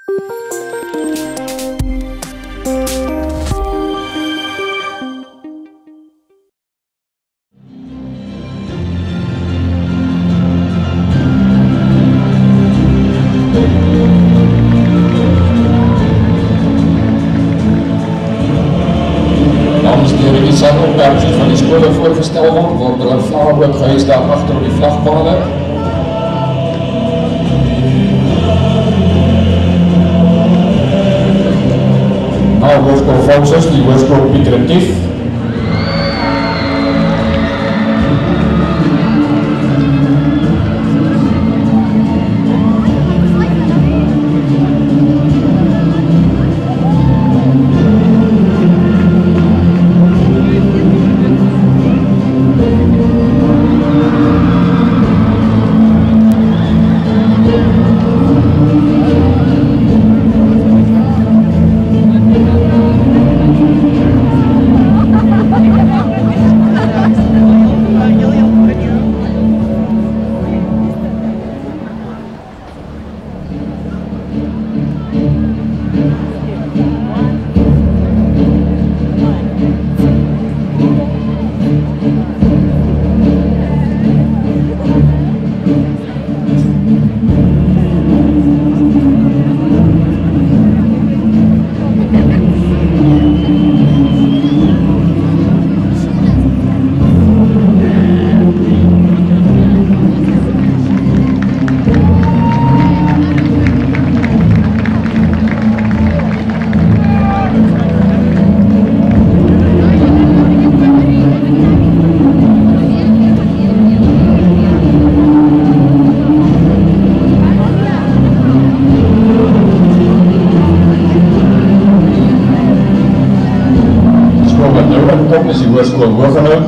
Zijn opbuigers van die spullen voorgesteld worden er een vlaggenblok geweest daar achter op die vlagpannen. Nou, Volksrust Volksrust, die Volksrust Piet Retief. Dus die was gewoon Hoogenhout.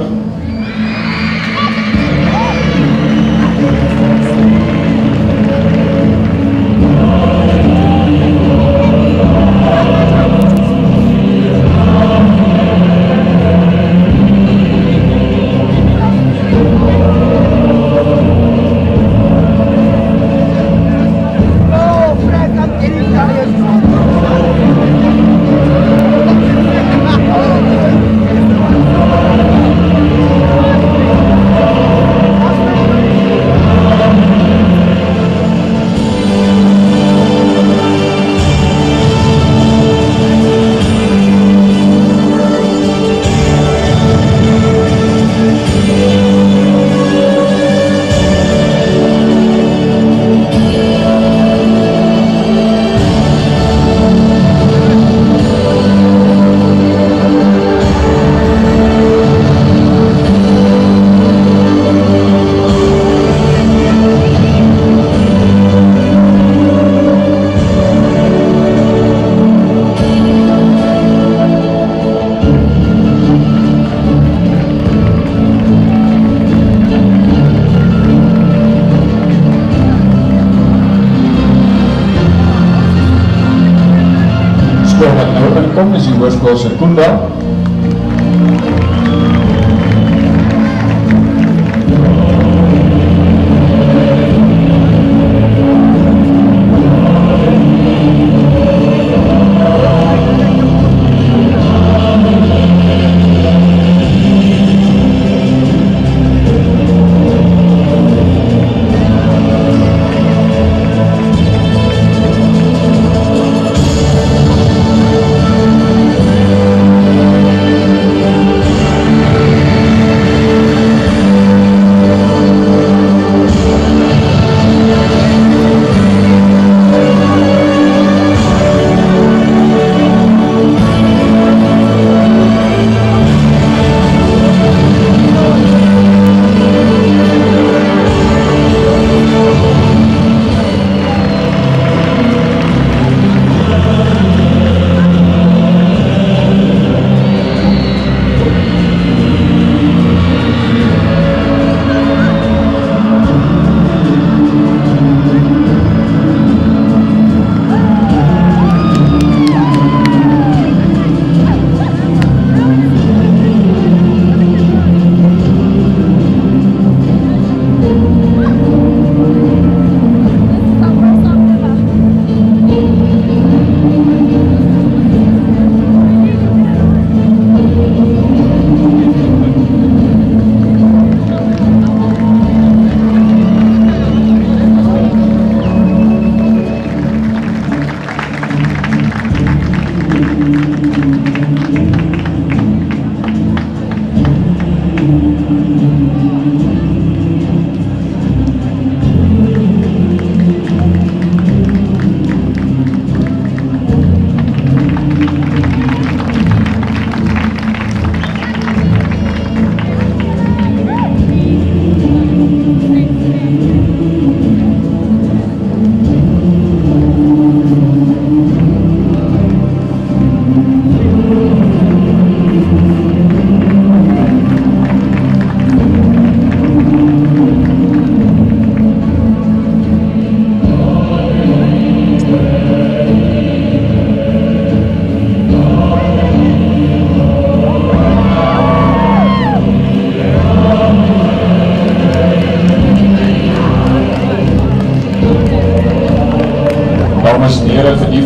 Dus die was Secunda.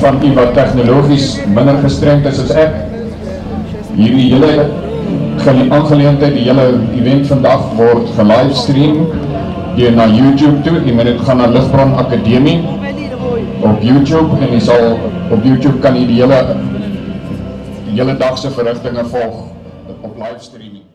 van u wat tegnologies minder gestremd is as ek, hierdie hele aangeleentheid, die hele event vandag word gelivestream na YouTube toe. U moet dit gaan na Ligbron Akademie op YouTube en op YouTube kan u die hele dagse verrigtinge volg op livestreaming.